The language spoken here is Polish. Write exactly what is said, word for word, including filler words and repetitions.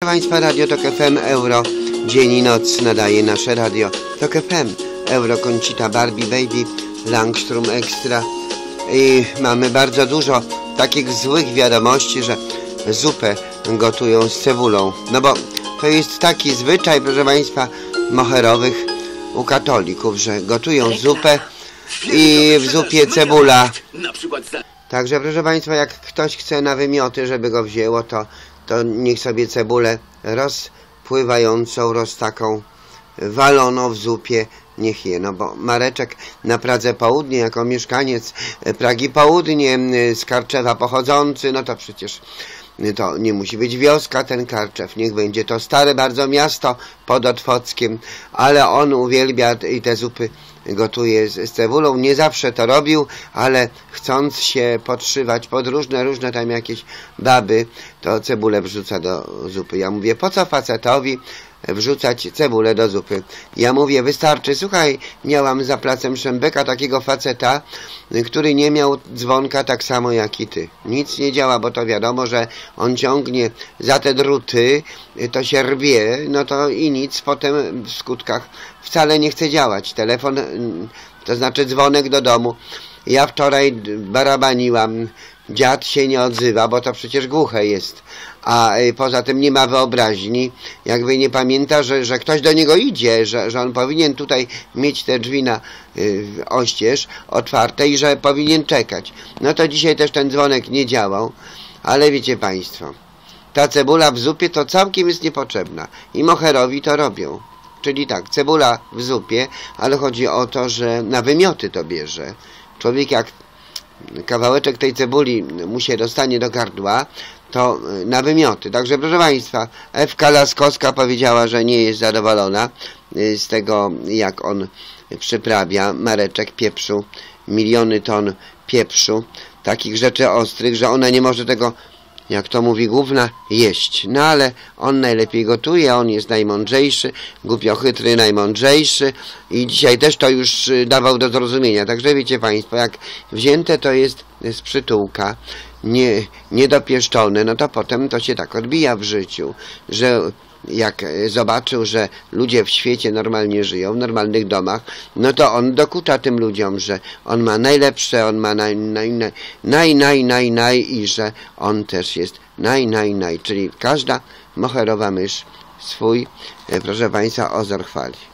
Proszę Państwa, Radio Tok F M, Euro, dzień i noc nadaje nasze radio Tok F M, Euro, Conchita, Barbie, Baby, Langstrom Extra i mamy bardzo dużo takich złych wiadomości, że zupę gotują z cebulą, no bo to jest taki zwyczaj, proszę Państwa, moherowych u katolików, że gotują zupę i w zupie cebula. Także proszę Państwa, jak ktoś chce na wymioty, żeby go wzięło, to, to niech sobie cebulę rozpływającą, roz taką waloną w zupie niech je, no bo Mareczek na Pradze Południe, jako mieszkaniec Pragi Południe, z Karczewa pochodzący, no to przecież to nie musi być wioska ten Karczew, niech będzie to stare bardzo miasto pod Otwockiem, ale on uwielbia i te zupy gotuje z, z cebulą, nie zawsze to robił, ale chcąc się podszywać pod różne, różne tam jakieś baby, to cebulę wrzuca do zupy. Ja mówię, po co facetowi wrzucać cebulę do zupy? Ja mówię, wystarczy, słuchaj, miałam za placem Szembeka takiego faceta, który nie miał dzwonka tak samo jak i ty. Nic nie działa, bo to wiadomo, że on ciągnie za te druty, to się rwie, no to i nic potem w skutkach wcale nie chce działać. Telefon, to znaczy dzwonek do domu. Ja wczoraj barabaniłam, dziad się nie odzywa, bo to przecież głuche jest, a poza tym nie ma wyobraźni, jakby nie pamięta, że, że ktoś do niego idzie, że, że on powinien tutaj mieć te drzwi na y, oścież otwarte i że powinien czekać. No to dzisiaj też ten dzwonek nie działał, ale wiecie Państwo, ta cebula w zupie to całkiem jest niepotrzebna i moherowi to robią. Czyli tak, cebula w zupie, ale chodzi o to, że na wymioty to bierze. Człowiek jak kawałeczek tej cebuli mu się dostanie do gardła, to na wymioty. Także proszę Państwa, Ewka Laskowska powiedziała, że nie jest zadowolona z tego, jak on przyprawia Mareczek pieprzu, miliony ton pieprzu, takich rzeczy ostrych, że ona nie może tego, jak to mówi główna, jeść. No ale on najlepiej gotuje, on jest najmądrzejszy, głupio-chytry, najmądrzejszy i dzisiaj też to już dawał do zrozumienia. Także wiecie Państwo, jak wzięte to jest z przytułka, nie, niedopieszczone, no to potem to się tak odbija w życiu, że jak zobaczył, że ludzie w świecie normalnie żyją, w normalnych domach, no to on dokucza tym ludziom, że on ma najlepsze, on ma naj, naj, naj, naj, naj, naj, naj i że on też jest naj, naj, naj, czyli każda moherowa mysz swój, proszę Państwa, ozor chwali.